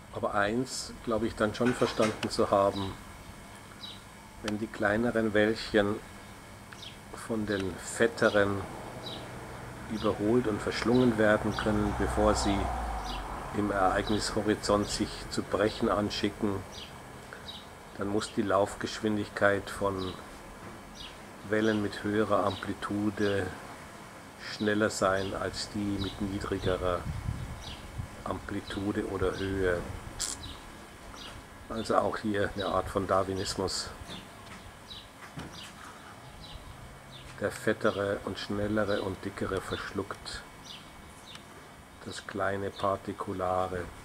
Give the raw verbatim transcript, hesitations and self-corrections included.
Aber eins glaube ich dann schon verstanden zu haben: Wenn die kleineren Wellchen von den fetteren überholt und verschlungen werden können, bevor sie im Ereignishorizont sich zu brechen anschicken, dann muss die Laufgeschwindigkeit von Wellen mit höherer Amplitude schneller sein als die mit niedrigerer Amplitude oder Höhe. Also auch hier eine Art von Darwinismus. Der fettere und schnellere und dickere verschluckt das kleine Partikulare.